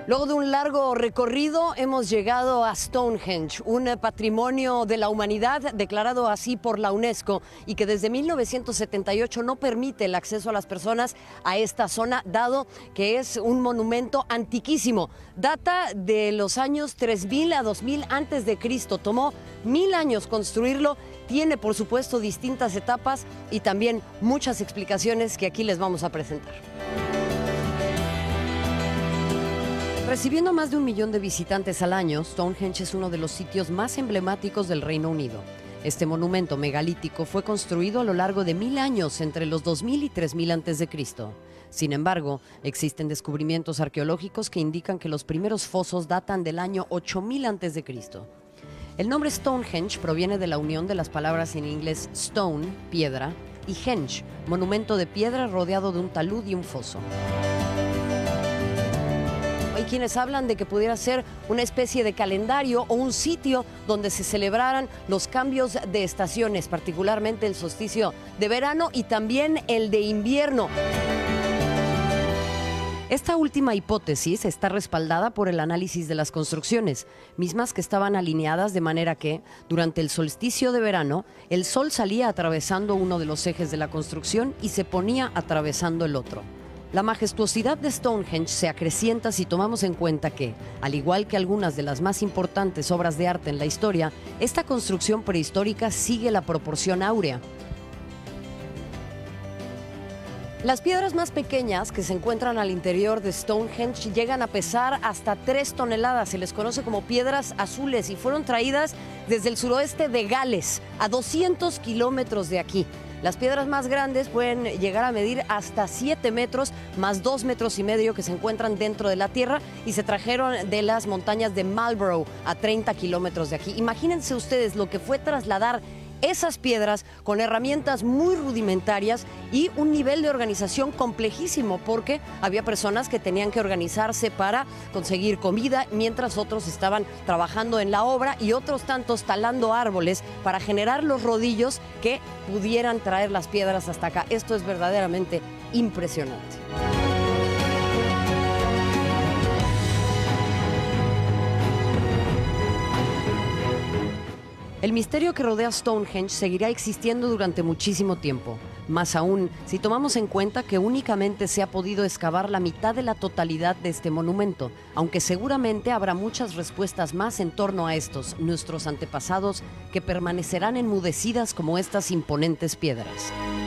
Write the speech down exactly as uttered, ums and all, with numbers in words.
Luego de un largo recorrido hemos llegado a Stonehenge, un patrimonio de la humanidad declarado así por la UNESCO y que desde mil novecientos setenta y ocho no permite el acceso a las personas a esta zona, dado que es un monumento antiquísimo. Data de los años tres mil a dos mil antes de Cristo. Tomó mil años construirlo. Tiene, por supuesto, distintas etapas y también muchas explicaciones que aquí les vamos a presentar. Recibiendo más de un millón de visitantes al año, Stonehenge es uno de los sitios más emblemáticos del Reino Unido. Este monumento megalítico fue construido a lo largo de mil años, entre los dos mil y tres mil antes de Cristo. Sin embargo, existen descubrimientos arqueológicos que indican que los primeros fosos datan del año ocho mil antes de Cristo. El nombre Stonehenge proviene de la unión de las palabras en inglés stone, piedra, y henge, monumento de piedra rodeado de un talud y un foso. Hay quienes hablan de que pudiera ser una especie de calendario o un sitio donde se celebraran los cambios de estaciones, particularmente el solsticio de verano y también el de invierno. Esta última hipótesis está respaldada por el análisis de las construcciones, mismas que estaban alineadas de manera que, durante el solsticio de verano, el sol salía atravesando uno de los ejes de la construcción y se ponía atravesando el otro. La majestuosidad de Stonehenge se acrecienta si tomamos en cuenta que, al igual que algunas de las más importantes obras de arte en la historia, esta construcción prehistórica sigue la proporción áurea. Las piedras más pequeñas que se encuentran al interior de Stonehenge llegan a pesar hasta tres toneladas. Se les conoce como piedras azules y fueron traídas desde el suroeste de Gales, a doscientos kilómetros de aquí. Las piedras más grandes pueden llegar a medir hasta siete metros, más dos metros y medio que se encuentran dentro de la tierra y se trajeron de las montañas de Marlborough a treinta kilómetros de aquí. Imagínense ustedes lo que fue trasladar esas piedras con herramientas muy rudimentarias y un nivel de organización complejísimo, porque había personas que tenían que organizarse para conseguir comida, mientras otros estaban trabajando en la obra y otros tantos talando árboles para generar los rodillos que pudieran traer las piedras hasta acá. Esto es verdaderamente impresionante. El misterio que rodea Stonehenge seguirá existiendo durante muchísimo tiempo. Más aún, si tomamos en cuenta que únicamente se ha podido excavar la mitad de la totalidad de este monumento, aunque seguramente habrá muchas respuestas más en torno a estos, nuestros antepasados, que permanecerán enmudecidas como estas imponentes piedras.